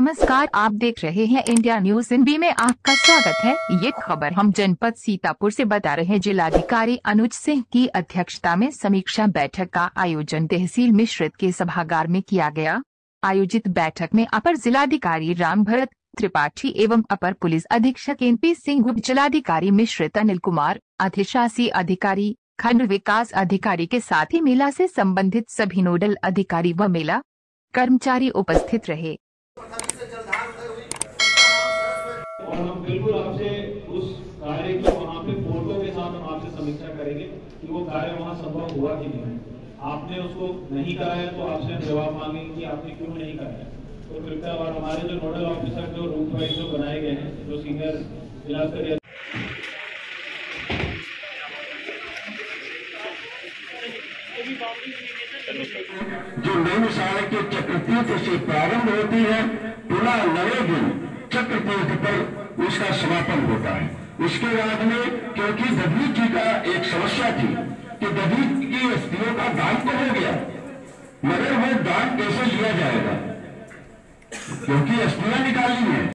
नमस्कार, आप देख रहे हैं इंडिया न्यूज हिंदी में आपका स्वागत है। ये खबर हम जनपद सीतापुर से बता रहे हैं। जिलाधिकारी अनुज सिंह की अध्यक्षता में समीक्षा बैठक का आयोजन तहसील मिश्रित के सभागार में किया गया। आयोजित बैठक में अपर जिलाधिकारी राम भरत त्रिपाठी एवं अपर पुलिस अधीक्षक NP सिंह, उप जिलाधिकारी मिश्रित अनिल कुमार, अधिशासी अधिकारी, खंड विकास अधिकारी के साथ ही मेला से संबंधित सभी नोडल अधिकारी व मेला कर्मचारी उपस्थित रहे। और हम बिल्कुल आपसे उस कार्य की वहाँ पे फोटो के साथ हम आपसे समीक्षा करेंगे कि वो कार्य वहाँ संभव हुआ कि नहीं। आपने उसको नहीं करा है तो आपसे हम जवाब मांगेंगे कि आपने क्यों नहीं करा है। तो कृपया और हमारे जो नोडल ऑफिसर जो रूट वाइज जो बनाए गए हैं, जो सीनियर जिला स्तरीय जो नई साल के चक्रतीर्थ से प्रारंभ होती है, पुनः नवे दिन चक्रतीर्थ पर उसका समापन होता है। उसके बाद में क्योंकि दधीच जी का एक समस्या थी कि दधीच की अस्थियों का दान तो हो गया, मगर वो दान कैसे लिया जाएगा, क्योंकि अस्थियां निकालनी है।